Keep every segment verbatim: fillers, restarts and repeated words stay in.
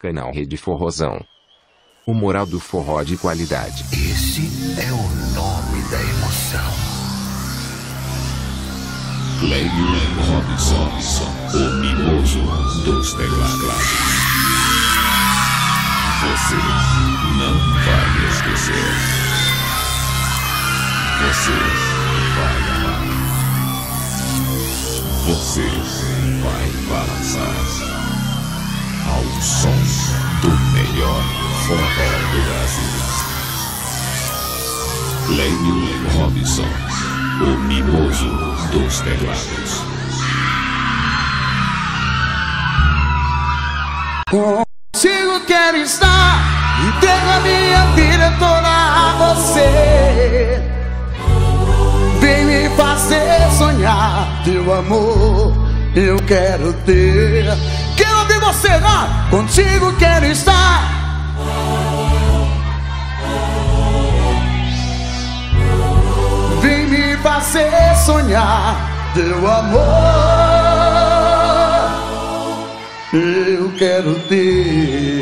Canal Rede Forrozão. O moral do forró de qualidade. Esse é o nome da emoção. Cleio Robinson, o mimoso dos teclados. Você não vai me esquecer. Você vai amar. Você vai balançar ao som do melhor forró do Brasil. Cleio Robinson, o mimoso dos teclados. Contigo quero estar, entrego a minha vida toda a você. Vem me fazer sonhar, teu amor eu quero ter. Quero ouvir você, não? Contigo quero estar. Vem me fazer sonhar, teu amor eu quero ter.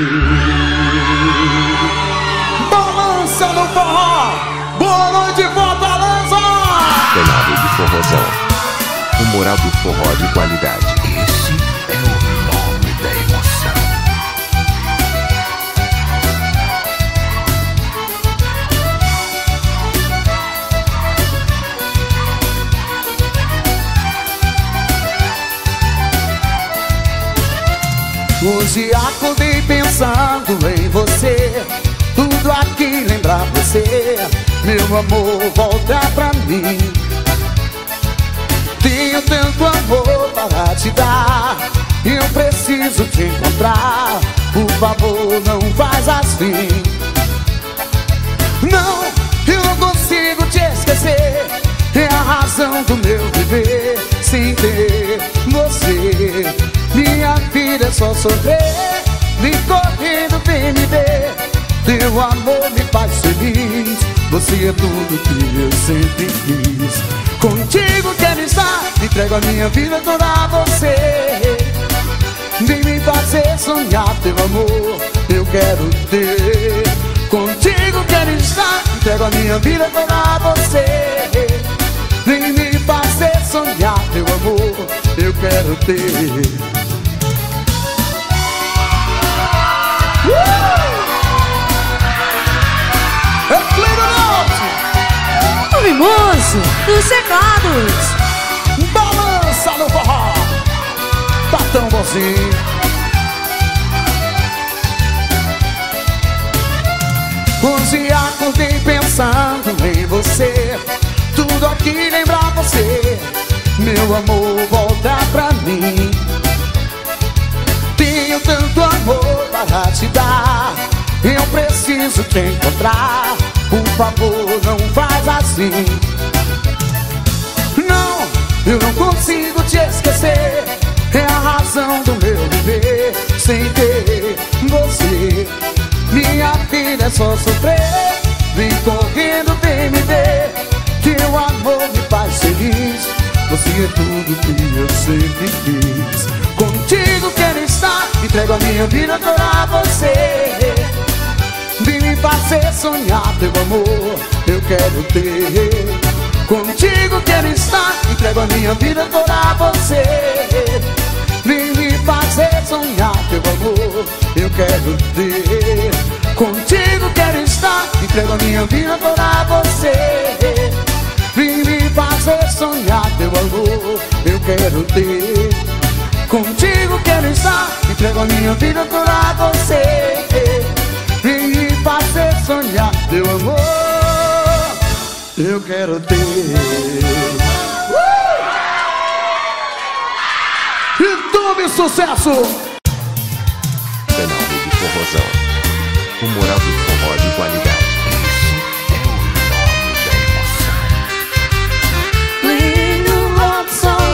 Balança no forró, boa noite Fortaleza. Canal Rede Forrozão. O moral do forró de qualidade. Esse é o nome da emoção. Hoje acordei pensando em você, tudo aqui lembra você. Meu amor, volta pra mim. Tenho tanto amor para te dar, eu preciso te encontrar. Por favor, não faz assim. Não, eu não consigo te esquecer. É a razão do meu viver. Sem ter você, minha vida é só sofrer. Vem correndo, vem me ver. Teu amor me faz feliz. Você é tudo que eu sempre quis. Contigo quero estar, entrego a minha vida toda a você. Vem me fazer sonhar, teu amor eu quero ter. Contigo quero estar, entrego a minha vida toda a você. Vem me fazer sonhar, teu amor eu quero ter. O mimoso dos teclados. Balança no forró, tá tão bonzinho. Hoje acordei pensando em você, tudo aqui lembra você. Meu amor, volta pra mim. Tenho tanto amor para te dar, eu preciso te encontrar. Por favor, não faz assim. Não, eu não consigo te esquecer. É a razão do meu viver. Sem ter você, minha vida é só sofrer. Vem correndo, vem me ver. Teu amor me faz feliz. Você é tudo que eu sempre quis. Contigo quero estar, entrego a minha vida toda a você. Vem me fazer sonhar, teu amor eu quero ter. Contigo quero estar, entrego a minha vida toda a você. Vem me fazer sonhar, teu amor eu quero ter. Contigo quero estar, entrego a minha vida toda a você. Vem me fazer sonhar, teu amor eu quero ter. Contigo quero estar, entrego a minha vida toda a você. Vem me fazer sonhar, teu amor eu quero ter. uh! YouTube sucesso. Canal Rede Forrozão. O moral do forró de qualidade. Esse é o nome da emoção. Cleio Robinson.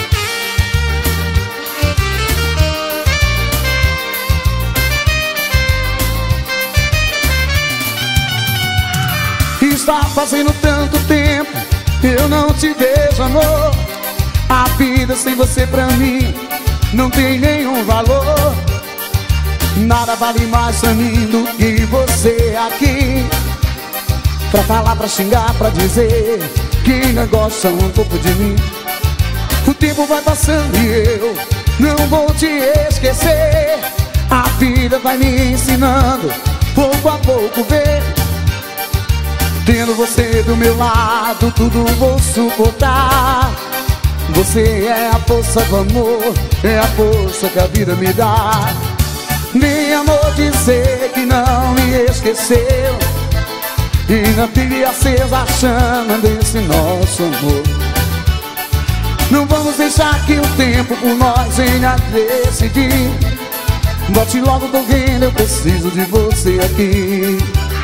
Está fazendo tanto tempo, eu não te vejo, amor. A vida sem você pra mim não tem nenhum valor. Nada vale mais pra mim do que você aqui, pra falar, pra xingar, pra dizer que não gosta um pouco de mim. O tempo vai passando e eu não vou te esquecer. A vida vai me ensinando, pouco a pouco ver. Tendo você do meu lado, tudo vou suportar. Você é a força do amor, é a força que a vida me dá. Vem, amor, dizer que não me esqueceu e não vive acesa a chama desse nosso amor. Não vamos deixar que o tempo por nós venha decidir. Bote logo correndo, eu preciso de você aqui.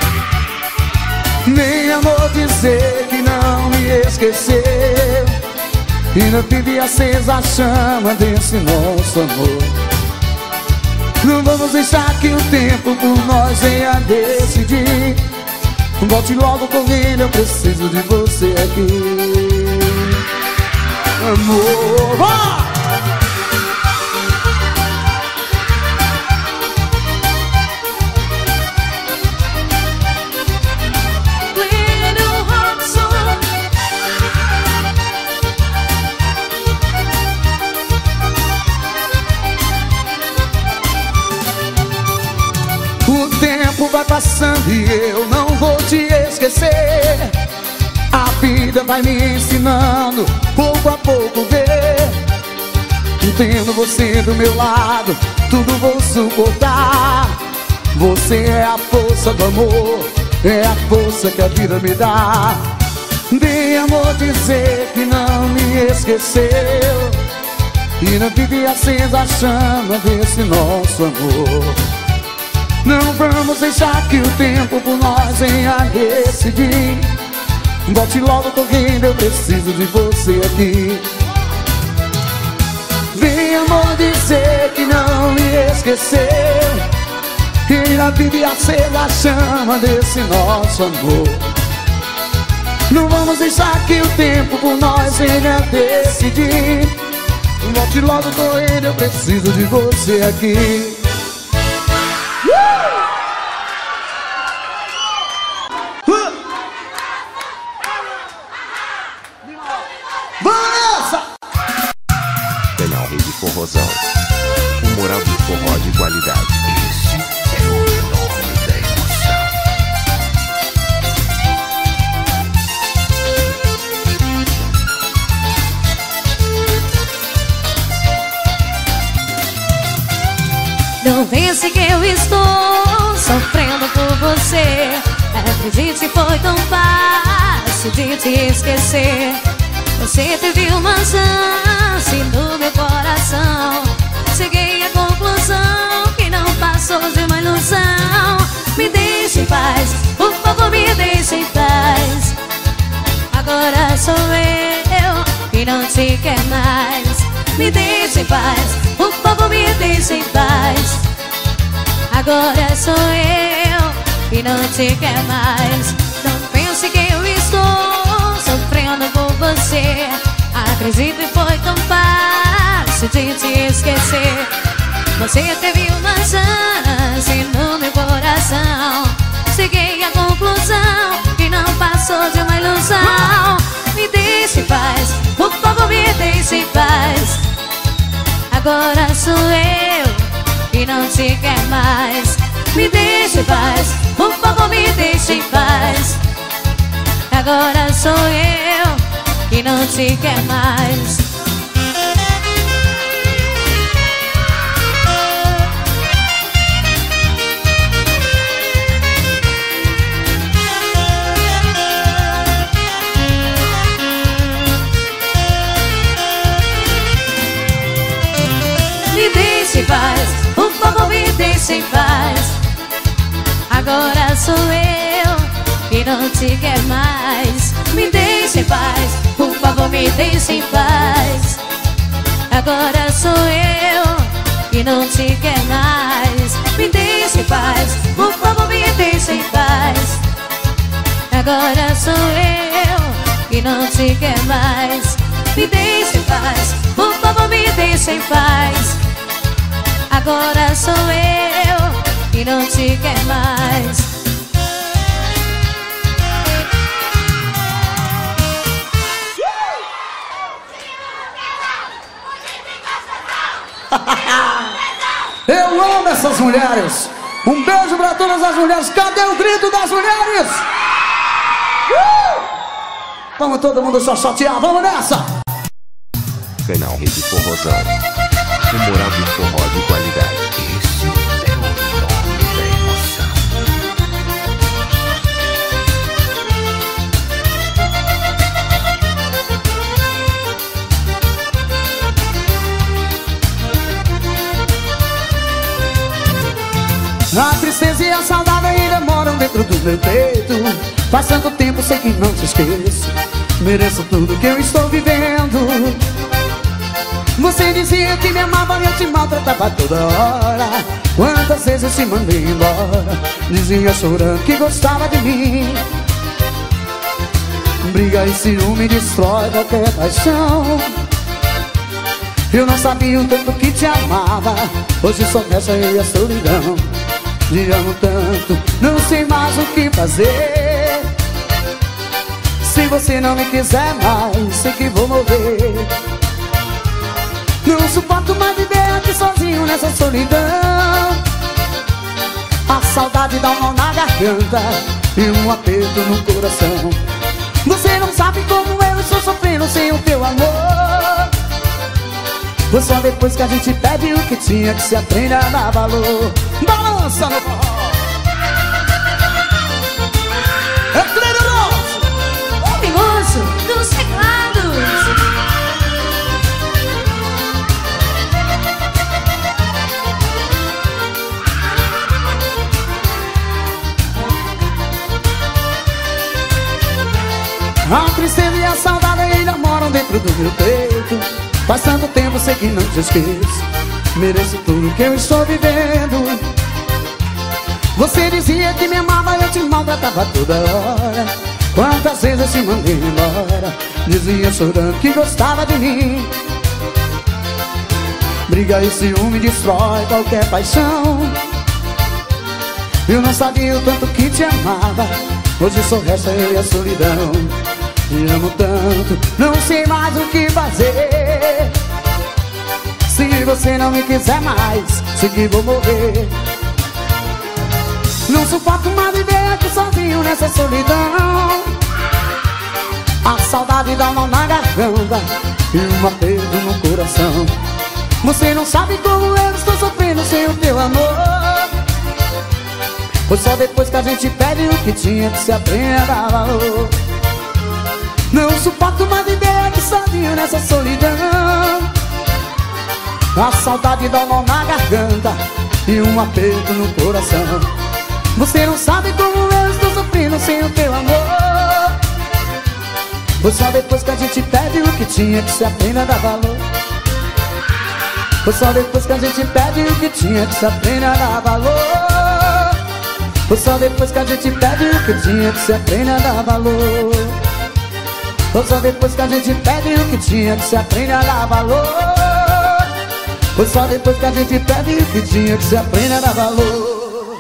Vem, amor, dizer que não me esqueceu e não vive acesa a chama desse nosso amor. Não vamos deixar que o tempo por nós venha decidir. Volte logo correndo, eu preciso de você aqui. Amor, vai! O tempo vai passando e eu não vou te esquecer. A vida vai me ensinando, pouco a pouco ver. Tendo você do meu lado, tudo vou suportar. Você é a força do amor, é a força que a vida me dá. Vem, amor, dizer que não me esqueceu e não vive acesa a chama desse nosso amor. Não vamos deixar que o tempo por nós venha decidir. Volte logo correndo, eu preciso de você aqui. Vem, amor, dizer que não me esqueceu e não vive acesa a chama desse nosso amor. Não vamos deixar que o tempo por nós venha decidir. Volte logo correndo, eu preciso de você aqui. Canal Rede Forrozão. O moral do forró de qualidade. Esse é o nome da emoção. Não pense que eu estou sofrendo por você. Acredite, foi tão fácil de te esquecer. Você teve uma chance no meu coração. Cheguei à conclusão que não passou de uma ilusão. Me deixe em paz, por favor, me deixe em paz. Agora sou eu que não te quer mais. Me deixe em paz, por favor, me deixe em paz. Agora sou eu que não te quer mais. Não pense que eu estou sofrendo por você. Acredito, foi tão fácil de te esquecer. Você teve uma chance no meu coração. Cheguei à conclusão que não passou de uma ilusão. Me deixe em paz, por favor, me deixe em paz. Agora sou eu que não te quer mais. Me deixe em paz, por favor, me deixe em paz. Agora sou eu que não te quer mais. Me deixe em paz, por favor, me deixe em paz. Agora sou eu que não te quer mais. Me deixe em paz, por favor, me deixe em paz. Agora sou eu que não te quer mais. Me deixe em paz, por favor, me deixe em paz. Agora sou eu que não te quer mais. Me deixe em paz, por favor, me deixe em paz. Agora sou eu que não te quer mais. Eu amo essas mulheres. Um beijo pra todas as mulheres. Cadê o grito das mulheres? Uh! Vamos todo mundo só chatear, vamos nessa. Canal Rede Forrozão. O moral do forró de qualidade. Esse é o nome da emoção. A tristeza e a saudade ainda moram dentro do meu peito. Faz tanto tempo, sei que não te esqueço. Mereço tudo que eu estou vivendo. Você dizia que me amava e eu te maltratava toda hora. Quantas vezes eu te mandei embora. Dizia chorando que gostava de mim. Briga e ciúme destrói qualquer paixão. Eu não sabia o tanto que te amava. Hoje só resta eu e a solidão. Te amo tanto, não sei mais o que fazer. Se você não me quiser mais, sei que vou morrer. Não suporto mais viver aqui sozinho nessa solidão. A saudade dá um nó na garganta e um aperto no coração. Você não sabe como eu estou sofrendo sem o teu amor. Foi só depois que a gente perde o que tinha que se aprende a dar valor. Balança no forró. É Cleide O mimoso dos teclados. A tristeza e a saudade ainda moram dentro do meu peito. Faz tanto tempo, sei que não te esqueço. Mereço tudo que eu estou vivendo. Você dizia que me amava e eu te maltratava toda hora. Quantas vezes eu te mandei embora. Dizia chorando que gostava de mim. Briga e ciúme destrói qualquer paixão. Eu não sabia o tanto que te amava. Hoje só resta eu e a solidão. Te amo tanto, não sei mais o que fazer. Se você não me quiser mais, sei que vou morrer. Não suporto mais viver aqui sozinho nessa solidão. A saudade dá um nó na garganta e um aperto no coração. Você não sabe como eu estou sofrendo sem o teu amor. Foi só depois que a gente perde o que tinha que se aprende a dar valor. Não suporto mais viver aqui sozinho nessa solidão. A saudade dá um nó na garganta e um aperto no coração. Você não sabe como eu estou sofrendo sem o teu amor. Foi só depois que a gente perde o que tinha que se aprende a dar valor. Foi só depois que a gente perde o que tinha que se aprende a dar valor. Foi só depois que a gente perde o que tinha que se aprende a dar valor. Foi só depois que a gente perde o que tinha que se aprende a dar valor. Foi só depois que a gente perde o que tinha que se aprende a dar valor.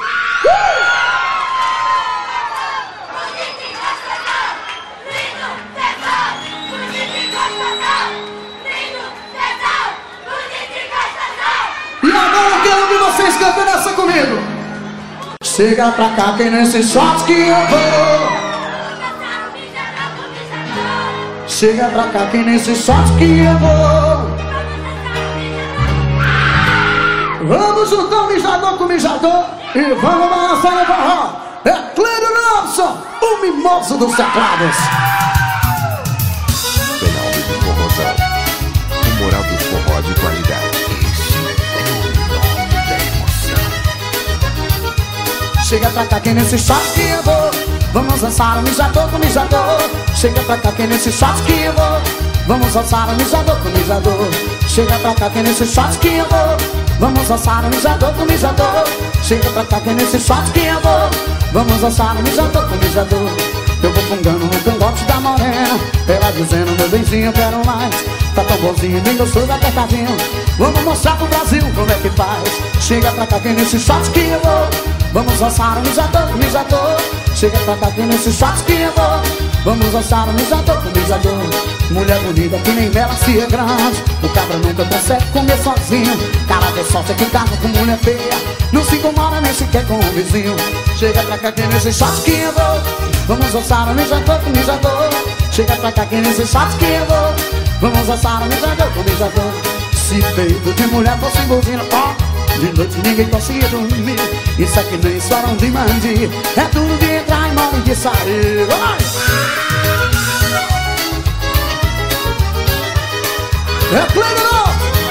E agora eu quero ouvir vocês cantando essa comigo. Chega pra cá que nesse shot que eu vou. Chega pra cá que nesse shot que eu vou. Vamos juntar o mijador com o mijador e vamos balançar no forró. É Cleide Lopson, o mimoso dos teclados. Canal Rede Forrozão. O moral do forró de qualidade. Chega pra cá que nesse shot que eu vou. Vamos dançar o mijador com o mijador. Chega pra cá que nesse shot que eu vou. Vamos dançar o mijador com o mijador. Chega pra cá que nesse shot que eu vou. Vamos dançar o mijador com o mijador. Chega pra cá que nesse shot que eu vou. Vamos dançar o mijador com o mijador. Eu vou fungando no cangote da morena. Ela dizendo, meu benzinho, eu quero mais. Tá tão bonzinho, bem gostoso, apertadinho. Vamos mostrar pro Brasil como é que faz. Chega pra cá que nesse shot que eu vou. Vamos roçar o mijador, o mijador. Chega pra cá que nesse shot que eu vou. Vamos roçar o mijador, o mijador. Mulher bonita que nem melancia grande. O cabra nunca consegue comer sozinho. Cara de sorte é que casa com mulher feia. Não se incomoda nem sequer com o vizinho. Chega pra cá que nesse shot que eu vou. Vamos roçar o mijador, o mijador. Chega pra cá que nesse shot que eu vou. Vamos roçar o mijador, o mijador. Se peito de mulher fosse buzina, ó, de noite ninguém conseguia dormir. Isso aqui nem estourão de mandi. É tudo de entrar e mole de sair. Vai! É pleno!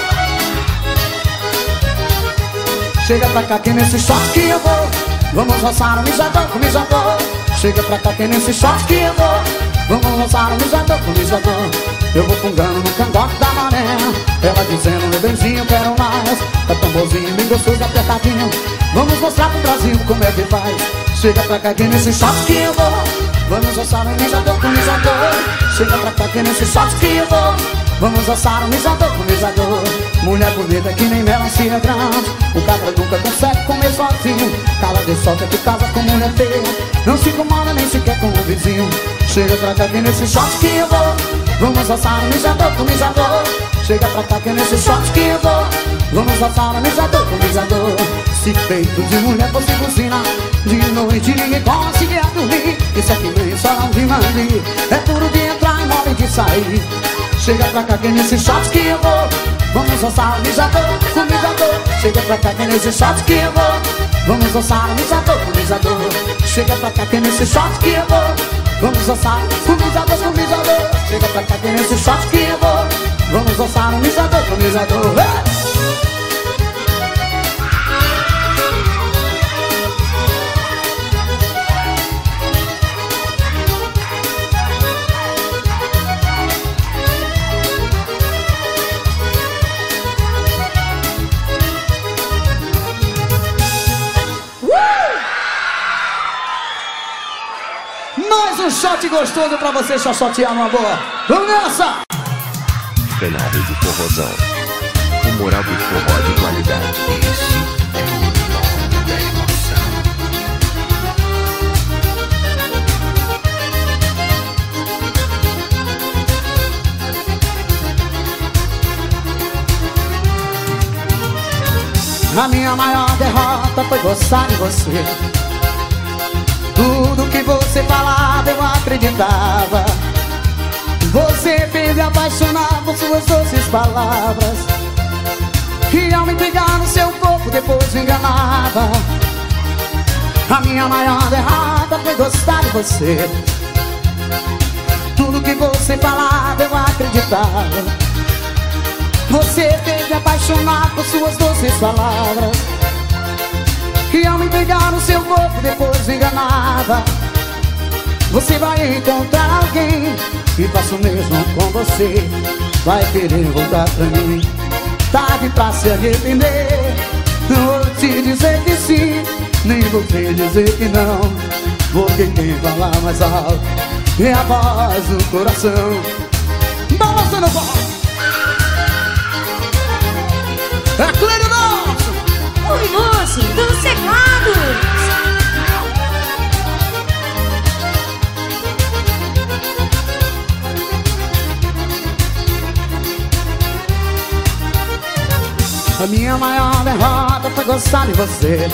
Chega pra cá que nesse shot que eu vou. Vamos roçar o mijador com o mijador. Chega pra cá que nesse shot que eu vou. Vamos roçar o mijador com o mijador. Eu vou fungando no cangote da maré. Ela dizendo, meu benzinho, quero mais. É tamborzinho, bem gostoso, apertadinho. Vamos mostrar pro Brasil como é que faz. Chega pra cá que nesse shot que eu vou. Vamos roçar o mijador com o mijador. Chega pra cá que nesse shot que eu vou. Vamos roçar o mijador com o mijador. Mulher bonita que nem melancia grande. O cabra nunca consegue comer sozinho. Cala de sorte que casa com mulher feia. Não se incomoda nem sequer com o vizinho. Chega pra cá que nesse shot que eu vou. Vamos roçar o mijador com o mijador. Chega pra cá que nesse shot que eu vou. Vamos roçar o mijador com o mijador. Se peito de mulher fosse buzina, de noite ninguém conseguia dormir. Isso aqui nem só não de mandi. É tudo de entrar e mole de sair. Chega pra cá que nesse shot que eu vou. Vamos roçar o mijador com o mijador. Chega pra cá que nesse shot que eu vou. Vamos roçar o mijador com o mijador. Chega pra cá que nesse shot que eu vou. Vamos roçar o mijador com o mijador. Chega pra cá que nesse shot que eu vou. Vamos roçar o mijador com o mijador. Mais um shot gostoso pra você xoxotear numa boa. Vamos nessa! Canal Rede Forrozão. Humorado e forró de qualidade. Esse é o nome da emoção. A minha maior derrota foi gostar de você. Tudo que você falava eu acreditava. Você fez me apaixonar por suas doces palavras. E ao me pegar no seu corpo depois me enganava. A minha maior derrota foi gostar de você. Tudo que você falava eu acreditava. Você fez me apaixonar por suas doces palavras. E ao me pegar no seu corpo depois me enganava. Você vai encontrar alguém que faça o mesmo com você. Vai querer voltar pra mim. Tarde pra se arrepender. Não vou te dizer que sim, nem vou te dizer que não. Porque quem fala mais alto é a voz do coração. Balançando o pau. É claro nosso. Oi, moço, dos teclados. A minha maior derrota foi gostar de você.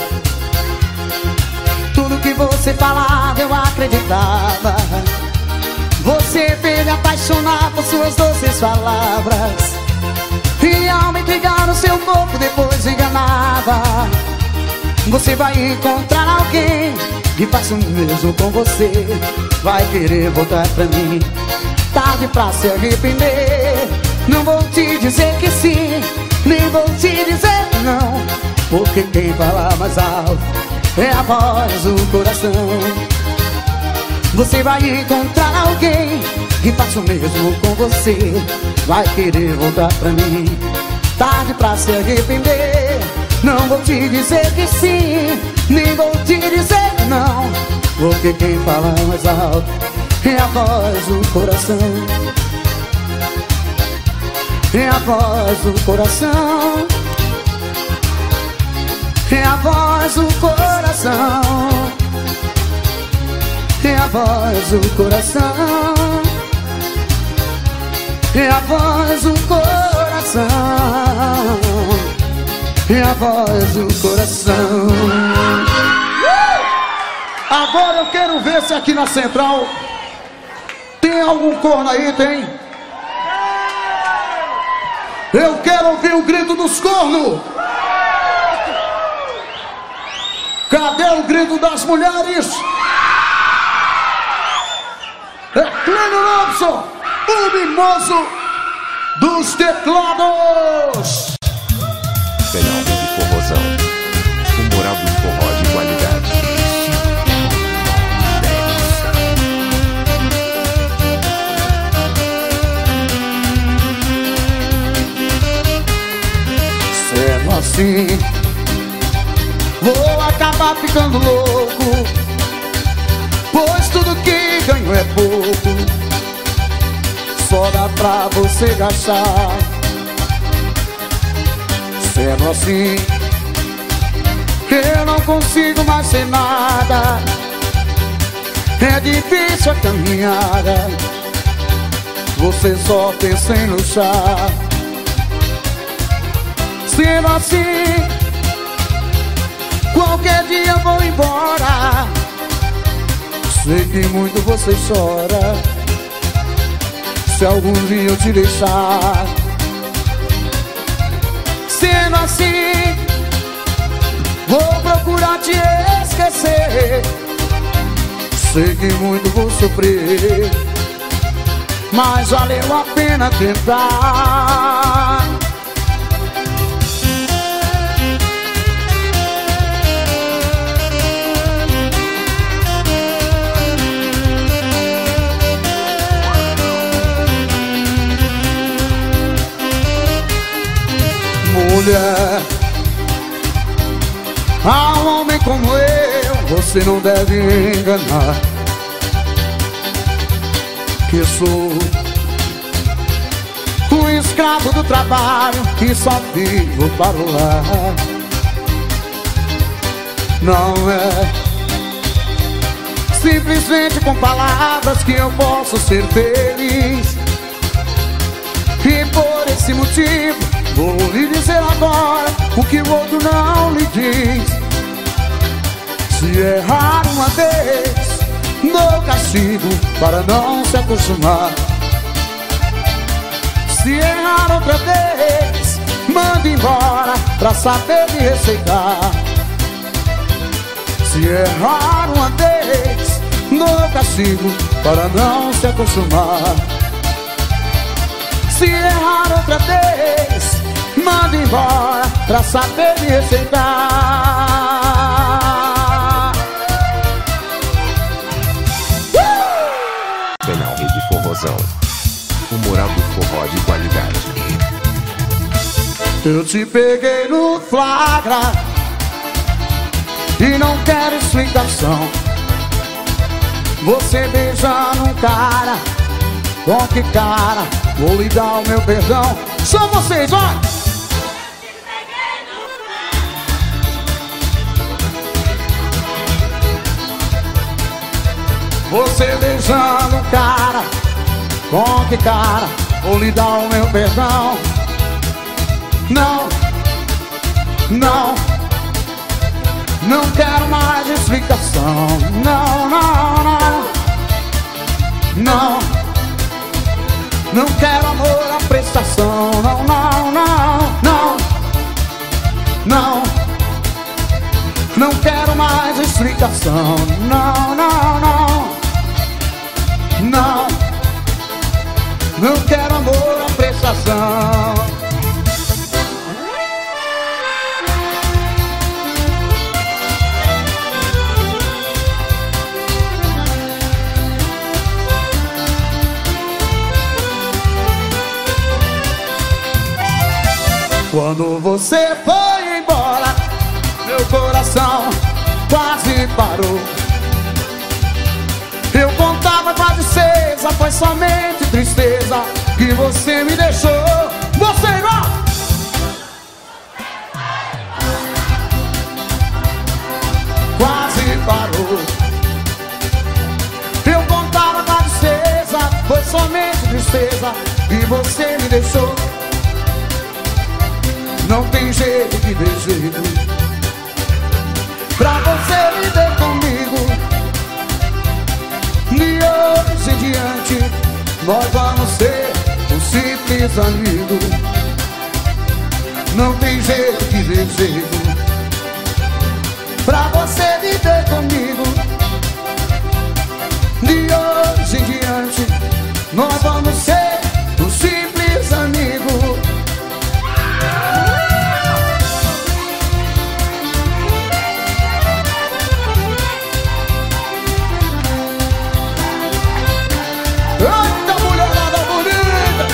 Tudo que você falava eu acreditava. Você fez me apaixonar por suas doces palavras. E ao me pegar no seu corpo depois me enganava. Você vai encontrar alguém que faça o mesmo com você. Vai querer voltar pra mim. Tarde pra se arrepender. Não vou te dizer que sim, nem vou te dizer que não. Porque quem fala mais alto é a voz do coração. Você vai encontrar alguém que faça o mesmo com você. Vai querer voltar pra mim. Tarde pra se arrepender. Não vou te dizer que sim, nem vou te dizer que não. Porque quem fala mais alto é a voz do coração. É a voz do coração. É a voz do coração. a voz do coração, é a voz do coração, é a voz do coração. Agora eu quero ver se aqui na Central tem algum corno aí, tem? Eu quero ouvir o grito dos cornos. Cadê o grito das mulheres? É Clênio Lobson, o mimoso dos teclados. Canal de Forrozão. O moral do forró de qualidade. Sendo assim, vou acabar ficando louco, pois tudo que ganho é pouco, só dá pra você gastar. Sendo assim, eu não consigo mais ser nada, é difícil a caminhada, você só pensa em luxar. Sendo assim, qualquer dia eu vou embora, sei que muito você chora, se algum dia eu te deixar. Sendo assim, vou procurar te esquecer, sei que muito vou sofrer, mas valeu a pena tentar. Mulher, a um homem como eu, você não deve enganar, que sou um escravo do trabalho e só vivo para o lar. Não é simplesmente com palavras que eu posso ser feliz, e por esse motivo vou lhe dizer agora o que o outro não lhe diz. Se errar uma vez, dou castigo para não se acostumar. Se errar outra vez, manda embora pra saber me receitar. Se errar uma vez, dou castigo para não se acostumar. Se errar outra vez, manda embora pra saber me receitar. uh! Canal Rede Forrozão. O moral do forró de qualidade. Eu te peguei no flagra e não quero explicação. Você beijando um cara, com que cara? Vou lhe dar o meu perdão. Só vocês, vai! Você beijando um cara, com que cara? Vou lhe dar o meu perdão. Não, não, não quero mais explicação. Não, não, não, não, não quero amor à prestação. Não, não, não, não, não, não quero mais explicação. Não, não, não, não, não quero amor à prestação. Quando você foi embora, meu coração quase parou. Eu contava quase seis, foi somente tristeza que você me deixou. Você igual! Quase parou. tristeza e você me deixou. Não tem jeito que dê jeito pra você viver comigo. De hoje em diante nós vamos ser um simples amigo. Não tem jeito que dê jeito pra você viver comigo. De hoje em diante nós vamos ser um simples amigo. Eita, mulherada bonita!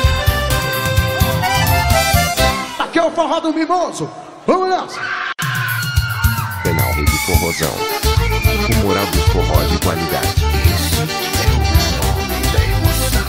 Aqui é o forró do Mimoso. Vamos nessa! Canal Rede Forrozão. O moral dos forró de qualidade. Esse é o nome da emoção.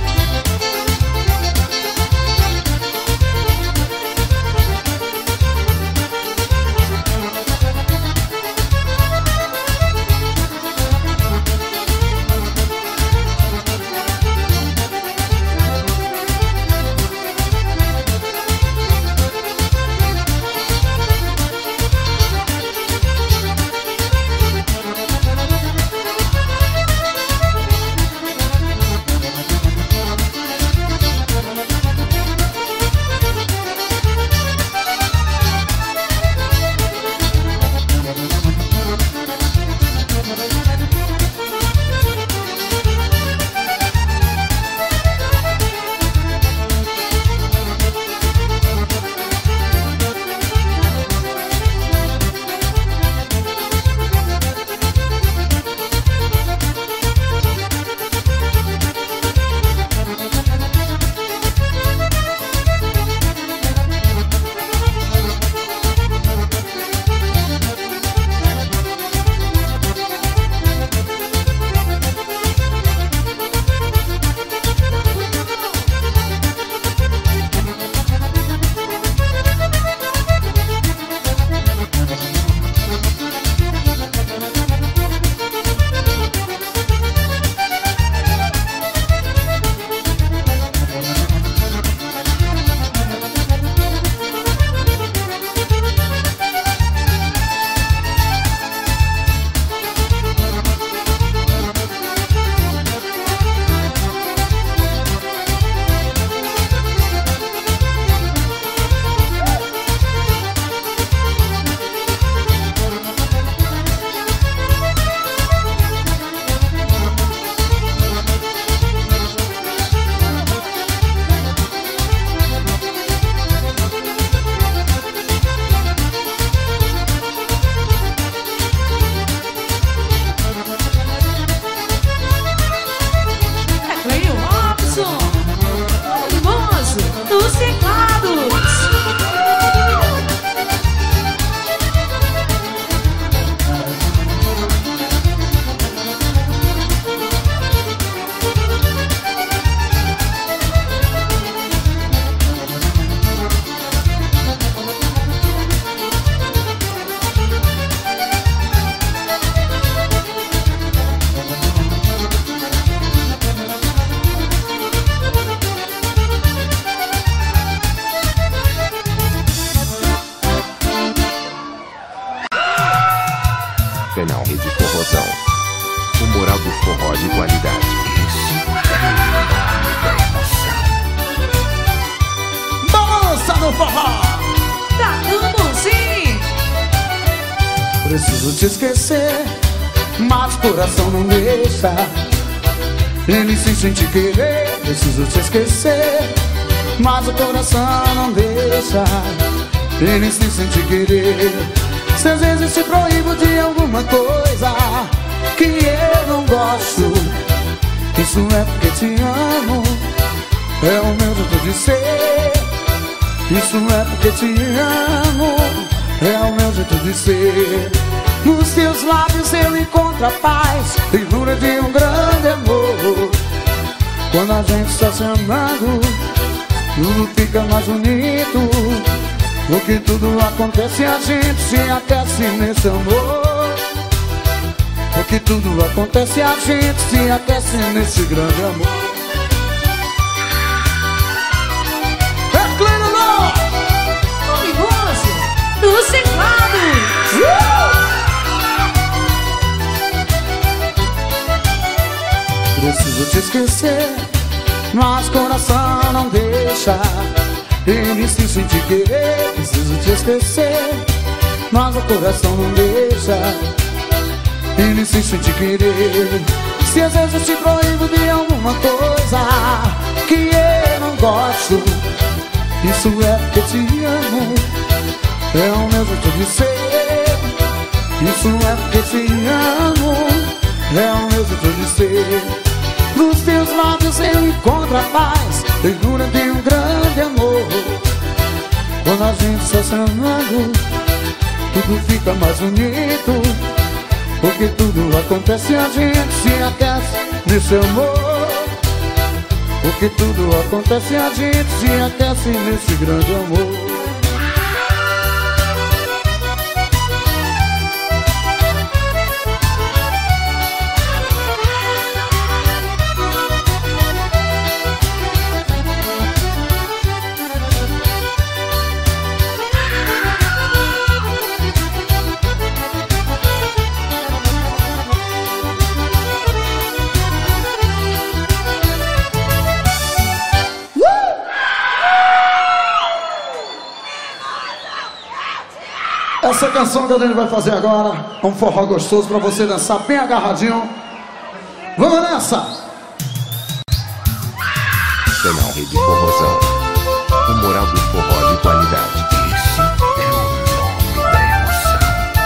Canal Rede Forrozão. O moral do forró de qualidade. Esse é o nome da emoção. Balança no forró! Tá dando sim! Preciso te esquecer, mas o coração não deixa. Ele se sente querer. Preciso te esquecer, mas o coração não deixa. Ele se sente querer. Se às vezes te proíbo de alguma coisa que eu não gosto, isso é porque te amo. É o meu jeito de ser. Isso é porque te amo. É o meu jeito de ser. Nos teus lábios eu encontro a paz, ternura de um grande amor. Quando a gente está se amando, tudo fica mais bonito. Porque tudo acontece e a gente se aquece nesse amor. Porque tudo acontece e a gente se aquece nesse grande amor. Luminoso dos teclados. Preciso te esquecer, mas coração não deixa. Ele insiste em te querer. Preciso te esquecer, mas o coração não deixa. Ele insiste em te querer. Se às vezes eu te proíbo de alguma coisa que eu não gosto, isso é porque te amo. É o meu jeito de ser. Isso é porque te amo. É o meu jeito de ser. Nos teus lábios eu encontro a paz, ternura de um grande amor. Quando a gente está se amando, tudo fica mais bonito, porque tudo acontece e a gente se aquece nesse amor. Porque tudo acontece e a gente se aquece nesse grande amor. Essa canção que a gente vai fazer agora é um forró gostoso pra você dançar bem agarradinho. Vamos nessa! Canal Rede Forrozão. O moral do forró de qualidade. Esse é o nome da emoção.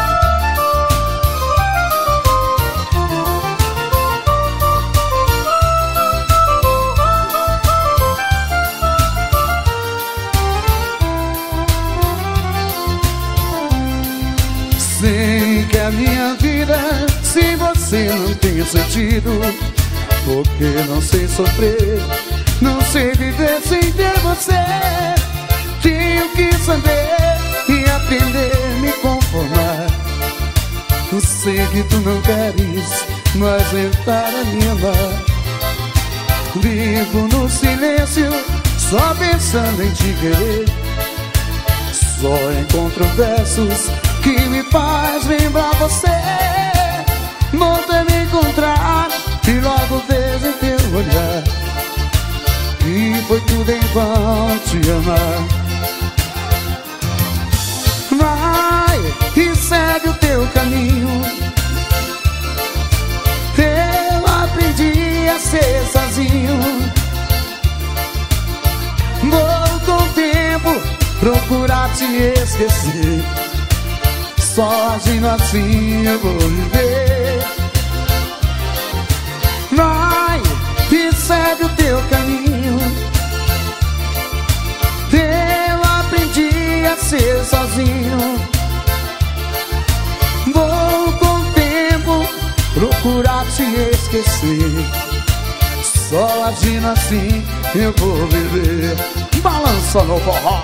Sei que a minha vida sem você não tem sentido, porque não sei sofrer, não sei viver sem ter você. Tenho que saber e aprender a me conformar. Eu sei que tu não queres mais voltar a me amar. Vivo no silêncio, só pensando em te querer. Só encontro versos que me faz lembrar você. Voltei a me encontrar e logo vejo em teu olhar que foi tudo em vão te amar. Vai e segue o teu caminho. Eu aprendi a ser sozinho. Vou com o tempo procurar te esquecer. Só agindo assim eu vou viver. Vai e segue o teu caminho. Eu aprendi a ser sozinho. Vou com o tempo procurar te esquecer. Só agindo assim eu vou viver. Balança no forró.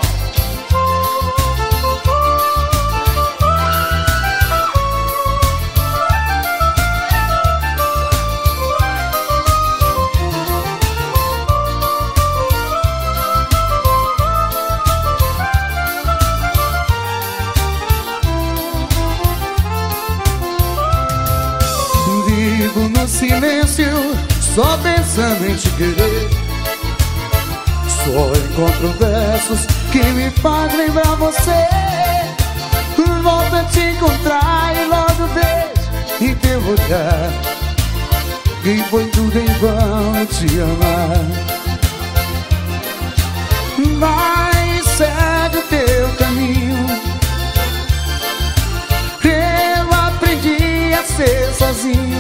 Vivo no silêncio, só pensando em te querer. Só encontro versos que me fazem lembrar você. Volto a te encontrar e logo vejo em teu olhar que foi tudo em vão te amar. Vai, segue o teu caminho. Eu aprendi a ser sozinho.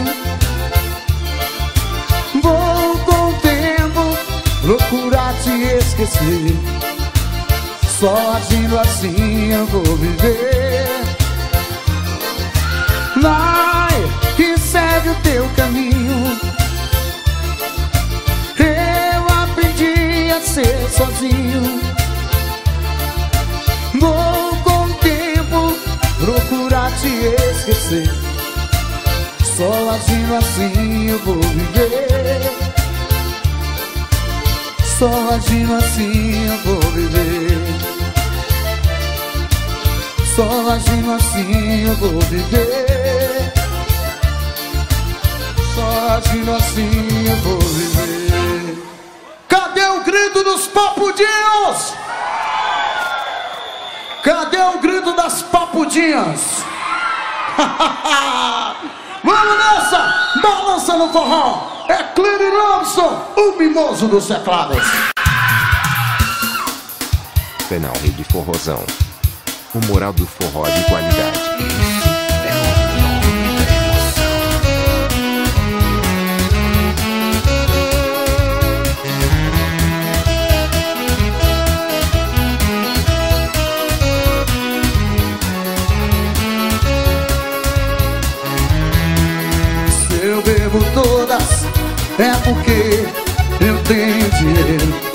Vou com o tempo procurar te esquecer. Só agindo assim eu vou viver. Vai e segue o teu caminho. Eu aprendi a ser sozinho. Vou com o tempo procurar te esquecer. Só agindo assim eu vou viver. Só agindo assim eu vou viver. Só agindo assim eu vou viver. Só agindo assim eu vou viver. Cadê o grito dos papudinhos? Cadê o grito das papudinhas? Vamos nessa! Balança no forró! É Clery Robson, o mimoso dos teclados. Canal Rede Forrozão. O moral do forró de qualidade. É o nome da emoção. Se eu bebo todas, é porque eu tenho dinheiro.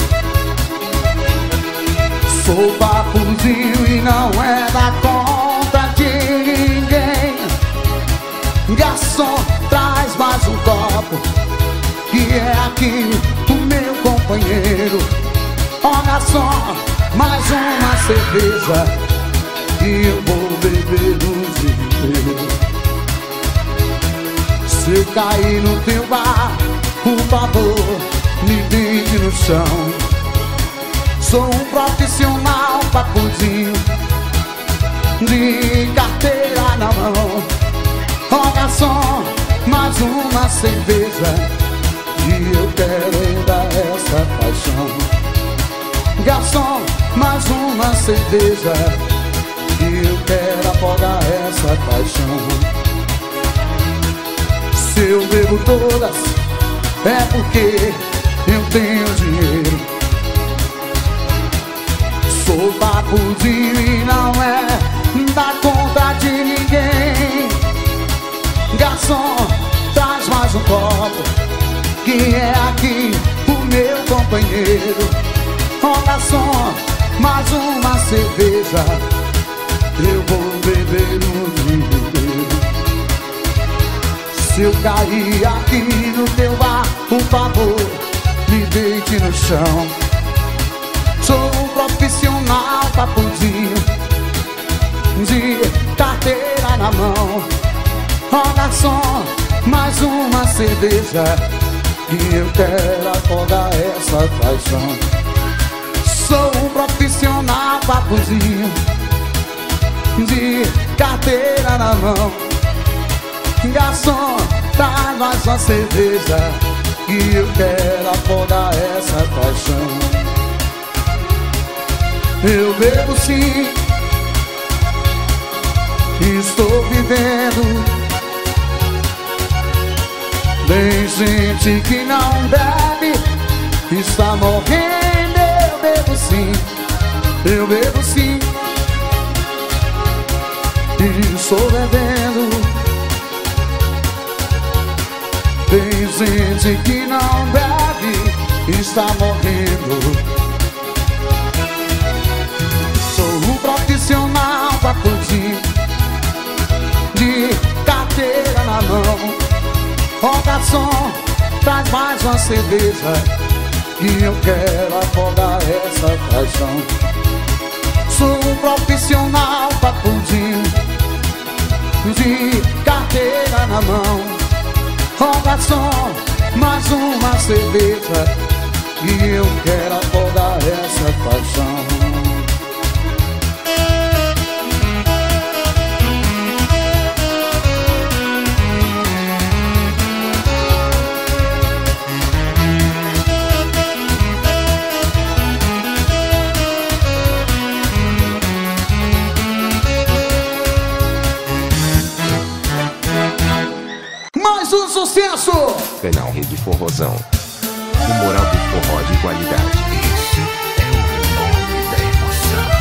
Sou papuzinho e não é da conta de ninguém. Garçom, traz mais um copo, que é aqui o meu companheiro. Ó garçom, mais uma cerveja, e eu vou beber no desespero. Se eu cair no teu bar, por favor, me deite no chão. Sou um profissional papuzinho, de carteira na mão. Ó garçom, mais uma cerveja, e eu quero ainda essa paixão. Garçom, mais uma cerveja, e eu quero afogar essa paixão. Se eu bebo todas, é porque eu tenho dinheiro. Sou papuzinho e não é da conta de ninguém. Garçom, traz mais um copo, que é aqui o meu companheiro. Ó garçom, mais uma cerveja, eu vou beber no desespero. Se eu cair aqui no teu bar, por favor, me deite no chão. Sou um profissional papuzinho, de carteira na mão. Ó garçom, mais uma cerveja, e eu quero afogar essa paixão. Sou um profissional papuzinho, de carteira na mão. Garçom, traz mais uma cerveja, e eu quero afogar essa paixão. Eu bebo sim, estou vivendo. Tem gente que não bebe, está morrendo. Eu bebo sim, eu bebo sim, e estou bebendo. Tem gente que não bebe, está morrendo. Sou um profissional papuzinho, de carteira na mão. Ó garçom, traz mais uma cerveja, e eu quero afogar essa paixão. Sou um profissional papuzinho, de carteira na mão. Ó garçom, mais uma cerveja, e eu quero afogar essa paixão. Um sucesso! Canal Rede Forrozão. O moral do forró de qualidade. Esse é o nome da emoção.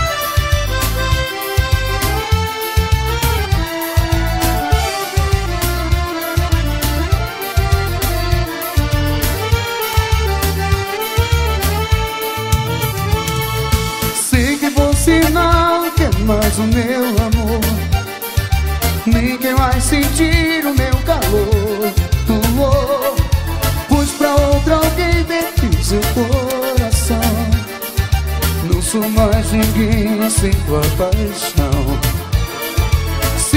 Sei que você não quer mais o meu amor, ninguém vai sentir o meu calor. Oh, pois pra outra alguém vendi seu coração. Não sou mais ninguém sem tua paixão.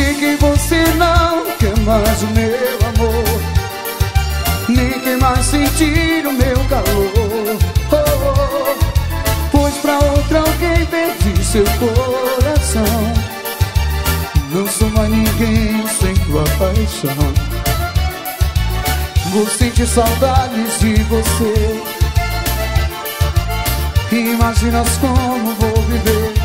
Sei que você não quer mais o meu amor, nem quer mais sentir o meu calor. Oh, oh, pois pra outra alguém perdi seu coração. Não sou mais ninguém sem tua paixão. Vou sentir saudades de você. Imaginas como vou viver.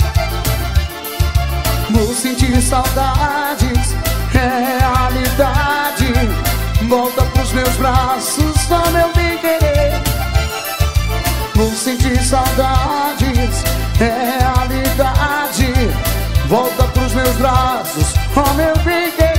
Vou sentir saudades, é realidade. Volta pros meus braços, só meu bem querer. Vou sentir saudades, é realidade. Volta pros meus braços, ó meu bem querer.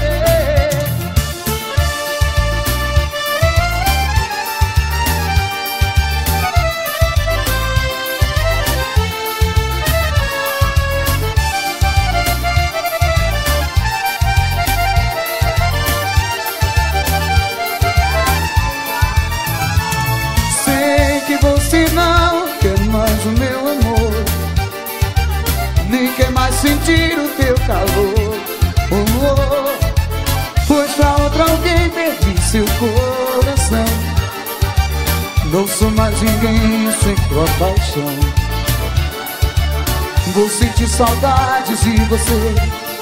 Sei que você não quer mais o meu amor, nem quer mais sentir o teu calor. Oh, oh, pois pra outra alguém perdi seu coração. Não sou mais ninguém sem tua paixão. Vou sentir saudades de você.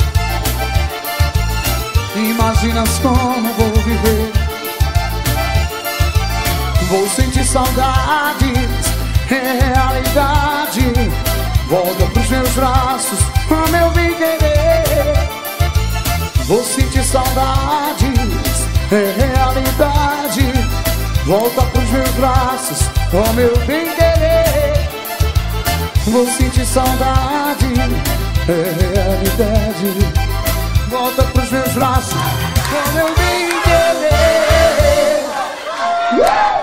Imaginas como vou viver. Vou sentir saudades, é realidade. Volta pros meus braços, ó meu bem querer. Vou sentir saudades, é realidade. Volta pros meus braços, ó meu bem querer. Vou sentir saudade, é realidade. Volta pros meus braços, ó meu bem querer.